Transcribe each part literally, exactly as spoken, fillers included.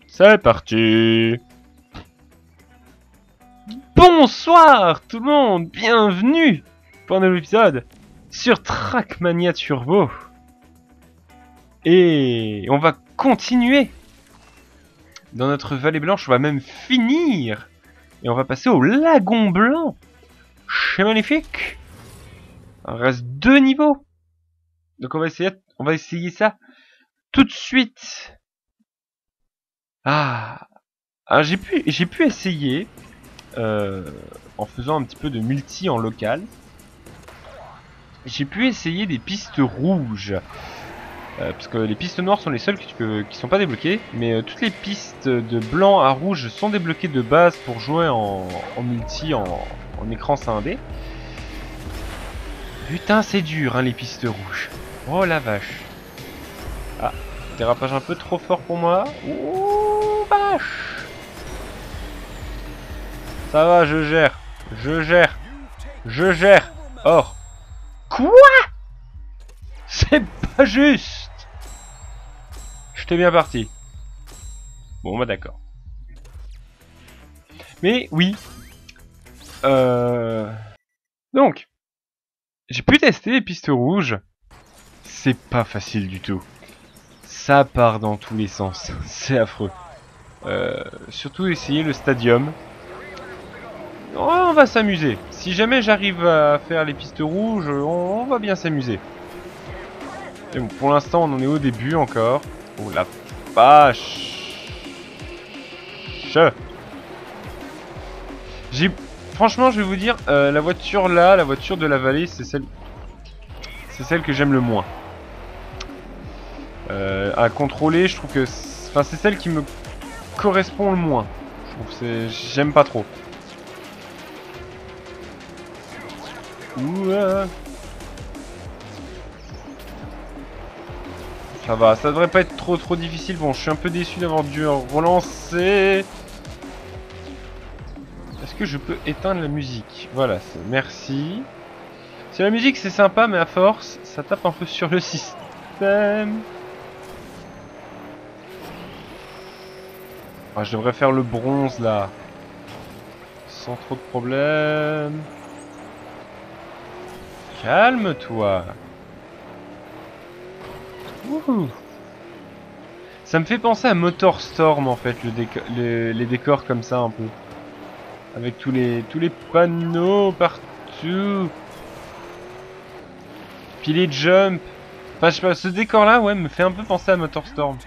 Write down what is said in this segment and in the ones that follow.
C'est parti. Bonsoir tout le monde, bienvenue pour un nouvel épisode sur Trackmania Turbo. Et on va continuer dans notre vallée blanche, on va même finir. Et on va passer au lagon blanc. C'est magnifique. Il reste deux niveaux. Donc on va essayer, on va essayer ça tout de suite. Ah, ah j'ai pu, j'ai pu essayer euh, en faisant un petit peu de multi en local. J'ai pu essayer des pistes rouges. Euh, parce que les pistes noires sont les seules que tu peux, qui sont pas débloquées, mais euh, toutes les pistes de blanc à rouge sont débloquées de base pour jouer en, en multi, en, en écran scindé. Putain, c'est dur, hein, les pistes rouges. Oh la vache. Ah, dérapage un peu trop fort pour moi. Ouh, vache. Ça va, je gère, je gère, je gère. Oh. Quoi? C'est pas juste. J'étais bien parti. Bon bah d'accord. Mais oui. Euh... Donc. J'ai pu tester les pistes rouges. C'est pas facile du tout. Ça part dans tous les sens. C'est affreux. Euh, surtout essayer le stadium. Oh, on va s'amuser. Si jamais j'arrive à faire les pistes rouges, on, on va bien s'amuser. Bon, pour l'instant, on en est au début encore. Oh la vache. J'ai, franchement, je vais vous dire, euh, la voiture là, la voiture de la vallée, c'est celle, c'est celle que j'aime le moins. Euh, à contrôler, je trouve que, enfin, c'est celle qui me correspond le moins. Je trouve c'est, j'aime pas trop. Ouah. Ça va, ça devrait pas être trop trop difficile. Bon, je suis un peu déçu d'avoir dû relancer. Est-ce que je peux éteindre la musique? Voilà, merci. Si la musique c'est sympa, mais à force, ça tape un peu sur le système. Ah, je devrais faire le bronze là. Sans trop de problèmes. Calme-toi. Wouhou. Ça me fait penser à Motorstorm en fait, le déco les, les décors comme ça un peu. Avec tous les tous les panneaux partout. Puis les jumps. Enfin je sais pas, ce décor là ouais me fait un peu penser à Motorstorm.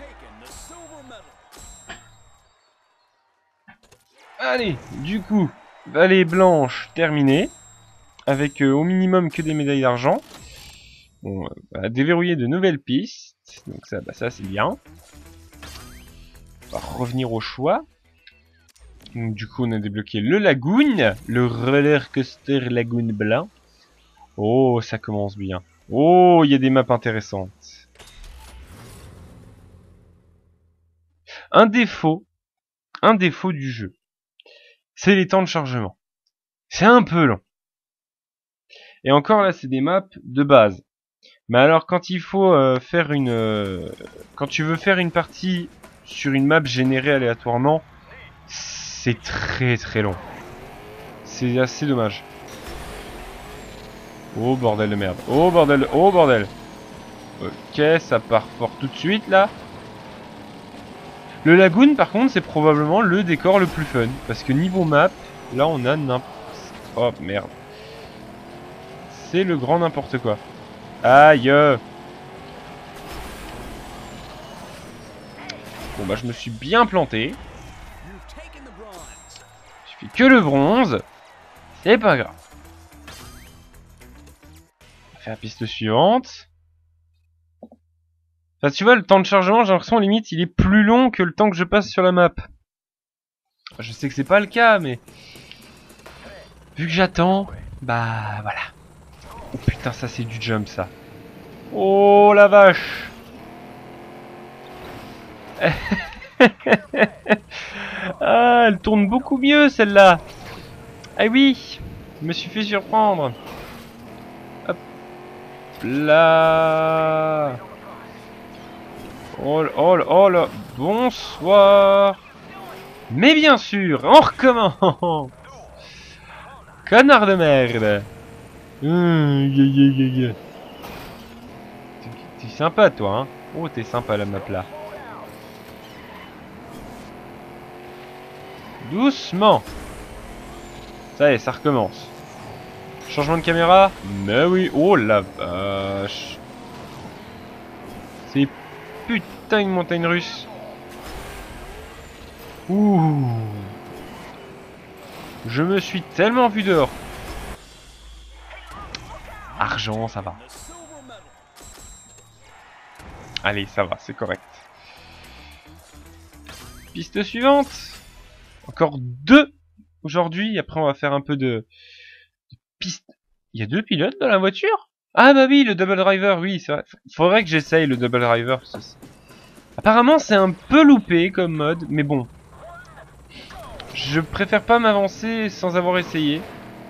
Allez, du coup, vallée blanche terminée. Avec euh, au minimum que des médailles d'argent. Bon, euh, on va déverrouiller de nouvelles pistes. Donc ça, bah, ça c'est bien. On va revenir au choix. Donc du coup on a débloqué le lagoon. Le roller coaster lagoon blanc. Oh, ça commence bien. Oh, il y a des maps intéressantes. Un défaut. Un défaut du jeu. C'est les temps de chargement. C'est un peu long. Et encore là c'est des maps de base. Mais alors quand il faut euh, faire une... Euh, quand tu veux faire une partie sur une map générée aléatoirement, c'est très très long. C'est assez dommage. Oh bordel de merde. Oh bordel, oh bordel. Ok, ça part fort tout de suite là. Le lagoon par contre c'est probablement le décor le plus fun. Parce que niveau map, là on a n'importe... Oh merde. C'est le grand n'importe quoi. Aïe. Bon bah je me suis bien planté. Je fais que le bronze. C'est pas grave. On va faire la piste suivante. Enfin tu vois le temps de chargement j'ai l'impression limite il est plus long que le temps que je passe sur la map. Je sais que c'est pas le cas mais... Vu que j'attends, bah voilà. Oh putain ça c'est du jump ça. Oh la vache. Ah, elle tourne beaucoup mieux celle-là. Ah oui, je me suis fait surprendre. Hop là. Oh là, oh là, oh là. Bonsoir. Mais bien sûr, on recommence. Connard de merde. Hum, yeah, yeah, yeah, yeah. T'es sympa toi, hein. Oh, t'es sympa la map là. Doucement. Ça y est, ça recommence. Changement de caméra. Mais oui, oh la vache. C'est putain une montagne russe. Ouh. Je me suis tellement vu dehors. Argent, ça va. Allez, ça va, c'est correct. Piste suivante. Encore deux aujourd'hui. Après, on va faire un peu de, de piste. Il y a deux pilotes dans la voiture? Ah bah oui, le double driver, oui, c'est vrai. Faudrait que j'essaye le double driver. Apparemment, c'est un peu loupé comme mode, mais bon. Je préfère pas m'avancer sans avoir essayé.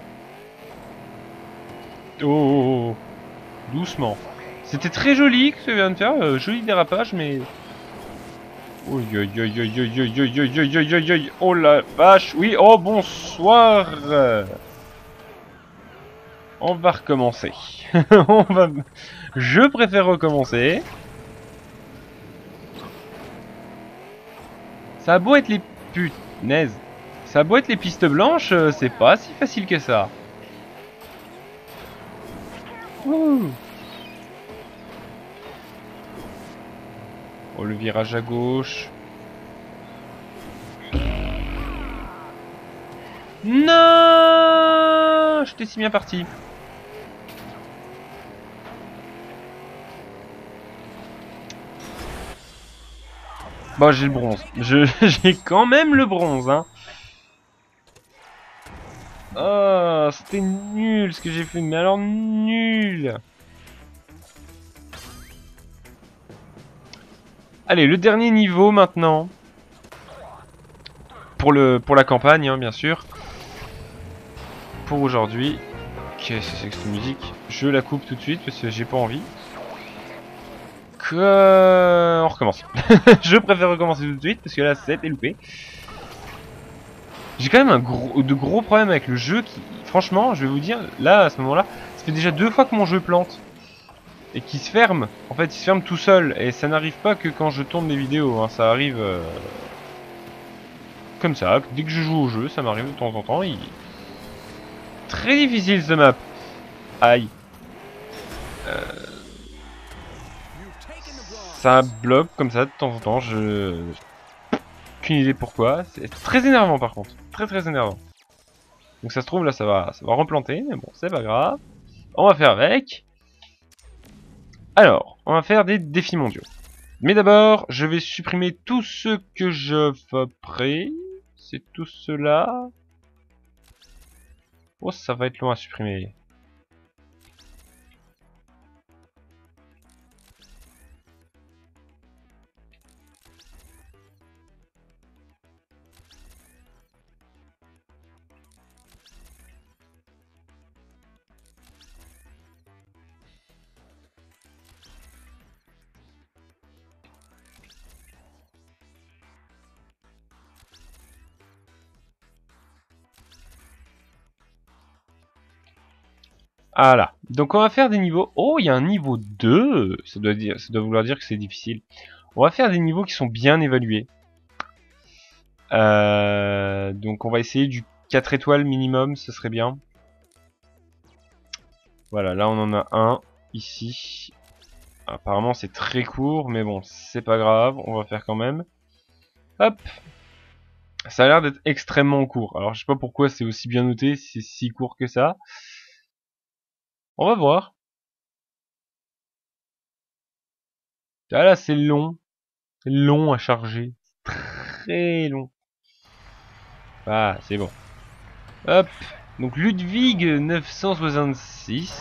Oh, oh, oh. Doucement. C'était très joli que tu viens de faire, euh, joli dérapage, mais... Oh, yo, yo, yo, yo, yo, yo, yo, yo, yo, yo, yo, yo. Oh la vache, oui, oh bonsoir. On va recommencer. On va... Je préfère recommencer. Ça a beau être les... Punaise. Ça a beau être les pistes blanches, c'est pas si facile que ça. Ouh. Oh, le virage à gauche. Non, j'étais si bien parti. Bon, j'ai le bronze. Je, j'ai quand même le bronze, hein. Oh, c'était nul ce que j'ai fait, mais alors nul. Allez, le dernier niveau maintenant. Pour, le, pour la campagne, hein, bien sûr. Pour aujourd'hui. Qu'est-ce que c'est que cette musique? Je la coupe tout de suite parce que j'ai pas envie. Que... On recommence. Je préfère recommencer tout de suite parce que là, c'était loupé. J'ai quand même un gros, de gros problèmes avec le jeu qui... Franchement, je vais vous dire, là, à ce moment-là, ça fait déjà deux fois que mon jeu plante. Et qui se ferme. En fait, il se ferme tout seul. Et ça n'arrive pas que quand je tourne des vidéos. Hein. Ça arrive... Euh... Comme ça. Dès que je joue au jeu, ça m'arrive de temps en temps. Il... Très difficile, ce map. Aïe. Euh... Ça bloque comme ça de temps en temps. Je... Aucune idée pourquoi. C'est très énervant, par contre. Très très énervant. Donc ça se trouve, là, ça va, ça va replanter. Mais bon, c'est pas grave. On va faire avec. Alors, on va faire des défis mondiaux. Mais d'abord, je vais supprimer tout ce que je ferai. C'est tout cela. Oh, ça va être long à supprimer. Voilà. Donc on va faire des niveaux... Oh, il y a un niveau deux. Ça doit, dire... Ça doit vouloir dire que c'est difficile. On va faire des niveaux qui sont bien évalués. Euh... Donc on va essayer du quatre étoiles minimum, ce serait bien. Voilà, là on en a un, ici. Apparemment c'est très court, mais bon, c'est pas grave, on va faire quand même. Hop. Ça a l'air d'être extrêmement court. Alors je sais pas pourquoi c'est aussi bien noté, si c'est si court que ça. On va voir. Ah là, c'est long. C'est long à charger. Très long. Ah, c'est bon. Hop. Donc Ludwig neuf cent soixante-six.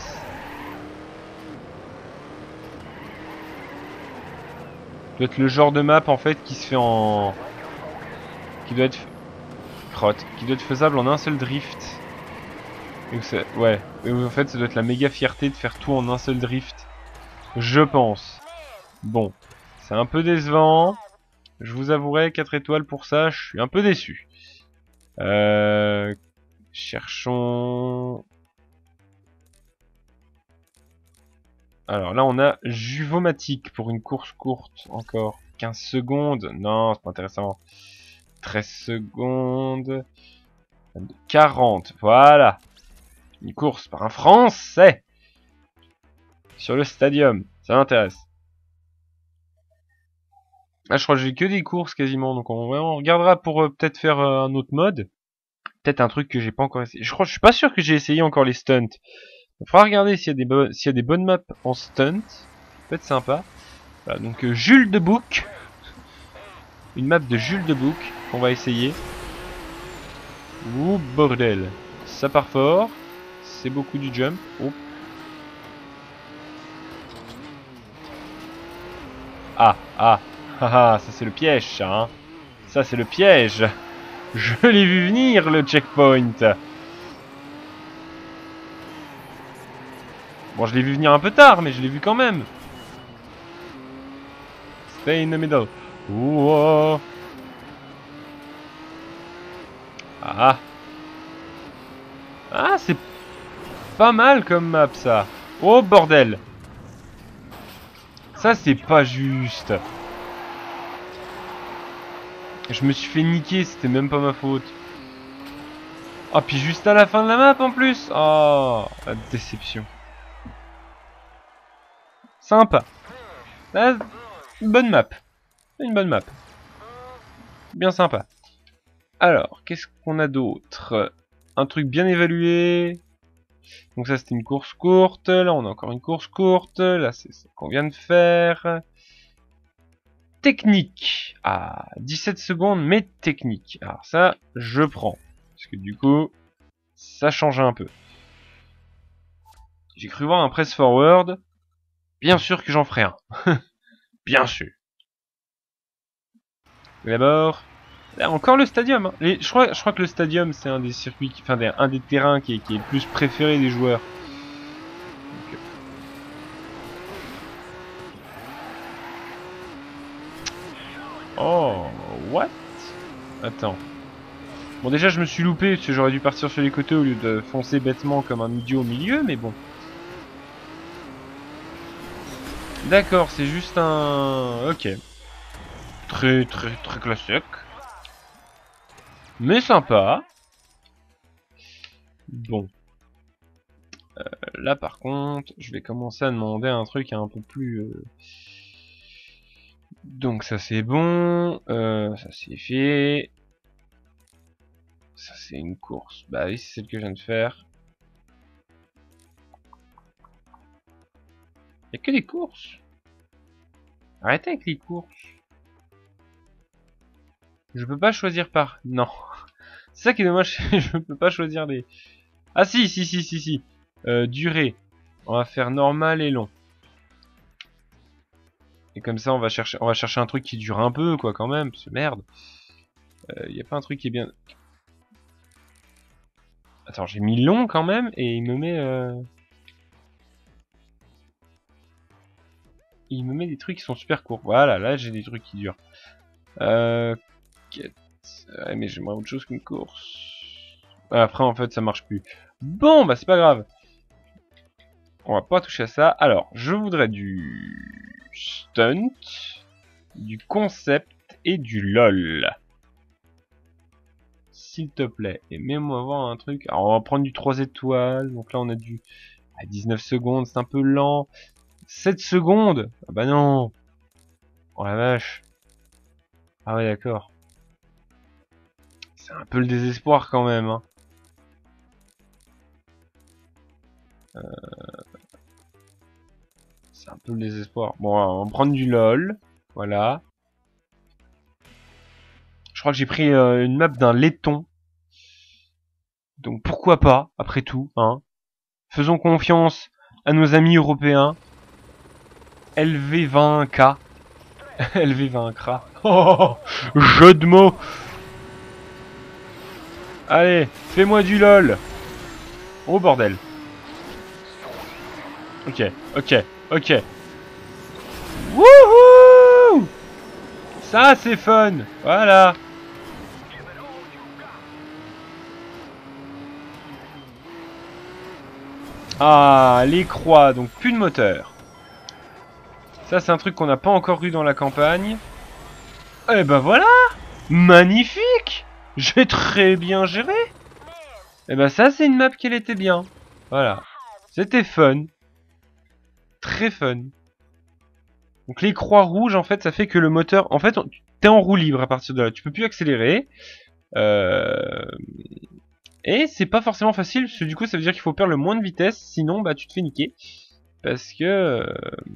Doit être le genre de map en fait qui se fait en... Qui doit être... Crotte. Qui doit être faisable en un seul drift. Donc ouais. Et en fait ça doit être la méga fierté de faire tout en un seul drift. Je pense. Bon. c'est un peu décevant. Je vous avouerai, quatre étoiles pour ça, je suis un peu déçu. Euh, cherchons... Alors là, on a Juvomatique pour une course courte, encore. quinze secondes. Non, c'est pas intéressant. treize secondes. quarante, voilà. Une course par un Français. Sur le stadium, ça m'intéresse. Ah, je crois que j'ai que des courses quasiment, donc on, on regardera pour euh, peut-être faire euh, un autre mode. Peut-être un truc que j'ai pas encore essayé. Je crois, je suis pas sûr que j'ai essayé encore les stunts. Il faudra regarder s'il y a des bo- s'il y a des bonnes maps en stunt. Ça peut être sympa. Voilà, donc euh, Jules de Bouc. Une map de Jules de Bouc qu'on va essayer. Ouh bordel. Ça part fort. C'est beaucoup du jump. Oh. Ah, ah, ah, ah, ça c'est le piège, ça, hein. Ça c'est le piège. Je l'ai vu venir, le checkpoint. Bon, je l'ai vu venir un peu tard, mais je l'ai vu quand même. Stay in the middle. Ouh. Ah. Ah, c'est pas mal comme map, ça. Oh, bordel. Ça, c'est pas juste. Je me suis fait niquer, c'était même pas ma faute. Ah, puis juste à la fin de la map, en plus. Oh, la déception. Sympa. Là, une bonne map. Une bonne map. Bien sympa. Alors, qu'est-ce qu'on a d'autre? Un truc bien évalué. Donc ça, c'était une course courte. Là, on a encore une course courte. Là, c'est ce qu'on vient de faire. Technique. Ah, dix-sept secondes, mais technique. Alors ça, je prends. Parce que du coup, ça change un peu. J'ai cru voir un press forward. Bien sûr que j'en ferai un. Bien sûr. D'abord, là, encore le stadium. Hein. Les, je, crois, je crois que le stadium, c'est un des circuits, qui, enfin, des, un des terrains qui est, qui est le plus préféré des joueurs. Donc, oh, what? Attends. Bon, déjà, je me suis loupé, parce que j'aurais dû partir sur les côtés au lieu de foncer bêtement comme un idiot au milieu, mais bon. D'accord, c'est juste un... Ok. Très, très, très classique. Mais sympa. Bon. Euh, là, par contre, je vais commencer à demander un truc un peu plus... Euh... Donc ça, c'est bon. Euh, ça, c'est fait. Ça, c'est une course. Bah oui, c'est celle que je viens de faire. Y'a que des courses. Arrêtez avec les courses. Je peux pas choisir par... Non. C'est ça qui est dommage, je peux pas choisir les... Ah si, si, si, si, si. Euh, durée. On va faire normal et long. Et comme ça, on va chercher, on va chercher un truc qui dure un peu, quoi, quand même. C'est merde. Euh, y a pas un truc qui est bien... Attends, j'ai mis long quand même, et il me met... Euh... Il me met des trucs qui sont super courts. Voilà, là j'ai des trucs qui durent. Euh... Quête... Ouais, mais j'aimerais autre chose qu'une course. Après, en fait, ça marche plus. Bon, bah c'est pas grave. On va pas toucher à ça. Alors, je voudrais du stunt, du concept et du lol. S'il te plaît. Et mets-moi voir un truc. Alors, on va prendre du trois étoiles. Donc là, on a du... À dix-neuf secondes, c'est un peu lent. sept secondes. Ah bah non. Oh la vache. Ah ouais, d'accord. C'est un peu le désespoir quand même. Hein. Euh... C'est un peu le désespoir. Bon, on va prendre du lol. Voilà. Je crois que j'ai pris euh, une map d'un laiton. Donc pourquoi pas, après tout, hein. Faisons confiance à nos amis européens. L V vingt K. L V vaincra. Oh, jeu de mots. Allez, fais-moi du lol. Oh bordel. Ok, ok, ok. Wouhou! Ça, c'est fun. Voilà. Ah, les croix, donc plus de moteur. Ça, c'est un truc qu'on n'a pas encore eu dans la campagne. Eh ben voilà. Magnifique. J'ai très bien géré. Eh ben ça, c'est une map qui était bien. Voilà. C'était fun. Très fun. Donc les croix rouges, en fait, ça fait que le moteur... En fait, t'es en roue libre à partir de là. Tu peux plus accélérer. Euh... Et c'est pas forcément facile, parce que du coup, ça veut dire qu'il faut perdre le moins de vitesse. Sinon, bah, tu te fais niquer. Parce que... Euh...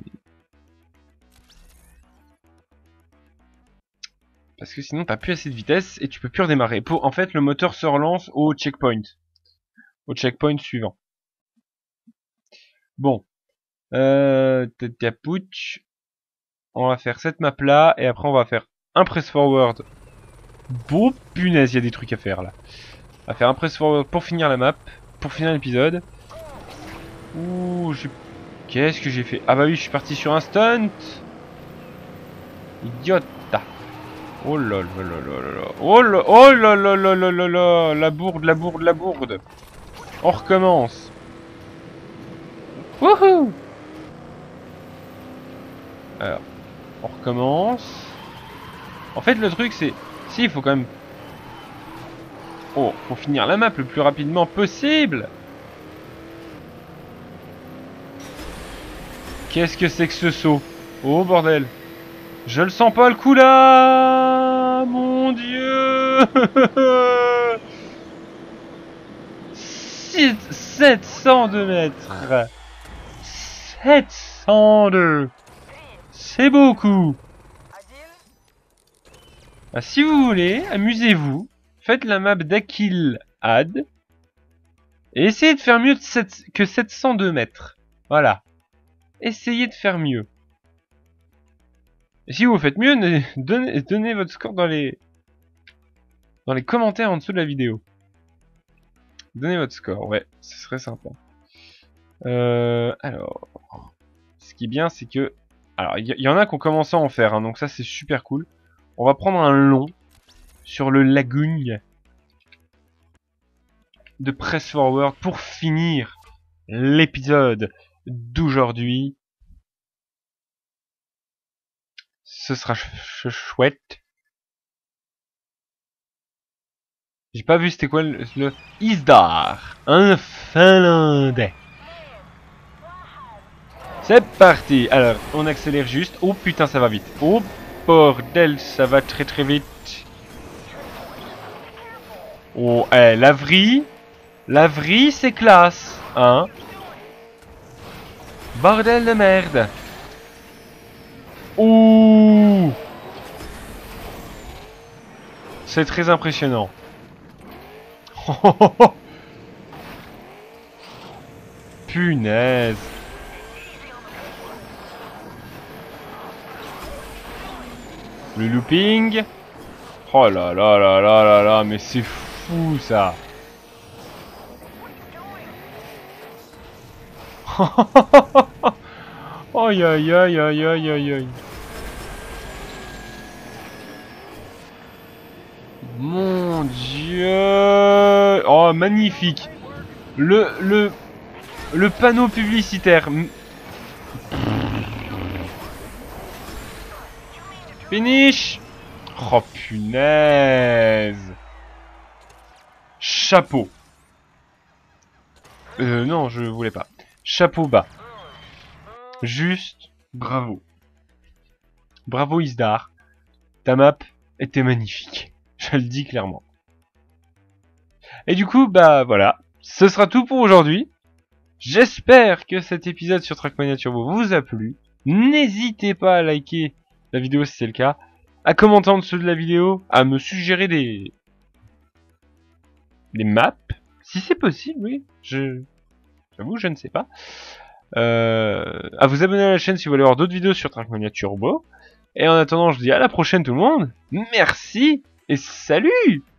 Parce que sinon, t'as plus assez de vitesse et tu peux plus redémarrer. Pour... En fait, le moteur se relance au checkpoint. Au checkpoint suivant. Bon. Euh... Tapouch. On va faire cette map là et après on va faire un press forward. Beau punaise, il y a des trucs à faire là. On va faire un press forward pour finir la map, pour finir l'épisode. Ouh, je... Qu'est-ce que j'ai fait? Ah bah oui, je suis parti sur un stunt. Idiota. Oh là là là là là. Oh là oh là là là là là là. La bourde, la bourde, la bourde. On recommence. Wouhou. Alors. On recommence. En fait, le truc, c'est... Si, il faut quand même... Oh, faut finir la map le plus rapidement possible. Qu'est-ce que c'est que ce saut? Oh, bordel. Je le sens pas, le coup, là. Mon Dieu. sept cent deux mètres. sept cent deux. C'est beaucoup. Ah, si vous voulez, amusez-vous. Faites la map d'Akil Had. Et essayez de faire mieux que sept cent deux mètres. Voilà. Essayez de faire mieux. Et si vous faites mieux, donnez, donnez votre score dans les... Dans les commentaires en dessous de la vidéo. Donnez votre score, ouais. Ce serait sympa. Euh, alors... Ce qui est bien, c'est que... Alors, il y, y en a qui ont commencé à en faire, hein, donc ça c'est super cool. On va prendre un long sur le Lagoon de press forward pour finir l'épisode d'aujourd'hui. Ce sera ch ch chouette. J'ai pas vu c'était quoi le, le Isdar, un finlandais. C'est parti. Alors, on accélère juste. Oh putain, ça va vite. Oh bordel, ça va très très vite. Oh, eh, la vrille. La vrille, c'est classe. Hein. Bordel de merde. Ouh. C'est très impressionnant. Punaise. Le looping. Oh là là là là là là, mais c'est fou ça. Aïe aïe aïe aïe aïe aïe aïe. Mon Dieu. Oh, magnifique. Le, le, le panneau publicitaire. Finish. Oh, punaise. Chapeau. Euh, non, je voulais pas. Chapeau bas. Juste, bravo. Bravo Isdar. Ta map était magnifique. Je le dis clairement. Et du coup, bah voilà. Ce sera tout pour aujourd'hui. J'espère que cet épisode sur Trackmania Turbo vous a plu. N'hésitez pas à liker la vidéo si c'est le cas. À commenter en dessous de la vidéo. À me suggérer des... Des maps. Si c'est possible, oui. Je... J'avoue, je ne sais pas. Euh... À vous abonner à la chaîne si vous voulez voir d'autres vidéos sur Trackmania Turbo. Et en attendant, je dis à la prochaine tout le monde. Merci et salut!